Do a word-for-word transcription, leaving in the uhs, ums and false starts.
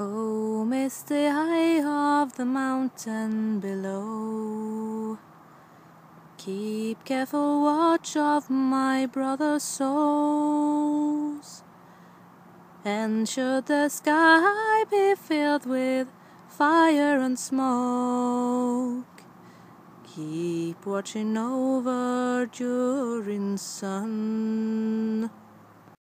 Oh, misty high of the mountain below, keep careful watch of my brother's souls. And should the sky be filled with fire and smoke, keep watching over during sun.